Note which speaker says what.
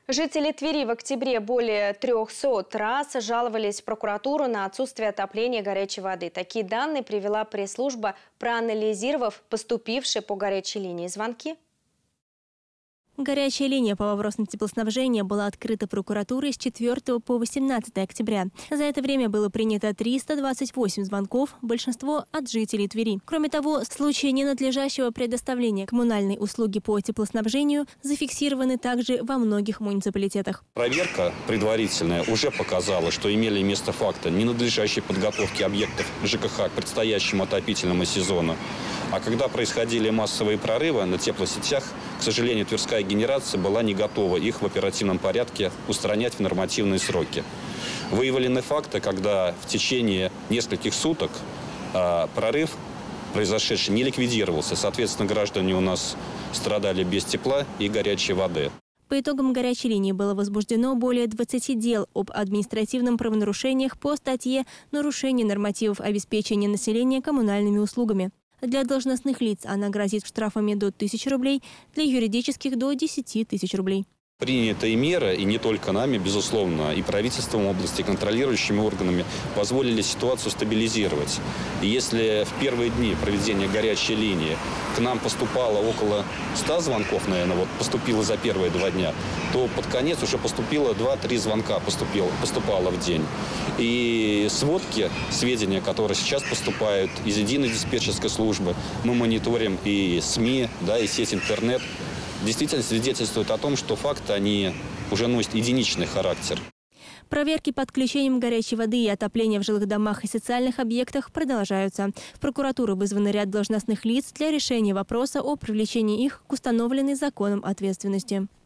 Speaker 1: Жители Твери в октябре более 300 раз жаловались в прокуратуру на отсутствие отопления горячей воды. Такие данные привела пресс-служба, проанализировав поступившие по горячей линии звонки.
Speaker 2: Горячая линия по вопросам теплоснабжения была открыта прокуратурой с 4 по 18 октября. За это время было принято 328 звонков, большинство от жителей Твери. Кроме того, случаи ненадлежащего предоставления коммунальной услуги по теплоснабжению зафиксированы также во многих муниципалитетах.
Speaker 3: Проверка предварительная уже показала, что имели место факты ненадлежащей подготовки объектов ЖКХ к предстоящему отопительному сезону. А когда происходили массовые прорывы на теплосетях, к сожалению, Тверская генерация была не готова их в оперативном порядке устранять в нормативные сроки. Выявлены факты, когда в течение нескольких суток прорыв произошедший не ликвидировался. Соответственно, граждане у нас страдали без тепла и горячей воды.
Speaker 2: По итогам горячей линии было возбуждено более 20 дел об административном правонарушениях по статье «Нарушение нормативов обеспечения населения коммунальными услугами». Для должностных лиц она грозит штрафами до 1000 рублей, для юридических – до 10 тысяч рублей.
Speaker 3: Принятые меры, и не только нами, безусловно, и правительством области, и контролирующими органами, позволили ситуацию стабилизировать. И если в первые дни проведения горячей линии к нам поступало около 100 звонков, наверное, вот поступило за первые 2 дня, то под конец уже поступило 2-3 звонка поступало в день. И сводки, сведения, которые сейчас поступают из единой диспетчерской службы, мы мониторим и СМИ, да, и сеть интернет, действительно свидетельствует о том, что факты, они уже носят единичный характер.
Speaker 2: Проверки по отключениям горячей воды и отопления в жилых домах и социальных объектах продолжаются. В прокуратуру вызваны ряд должностных лиц для решения вопроса о привлечении их к установленной законом ответственности.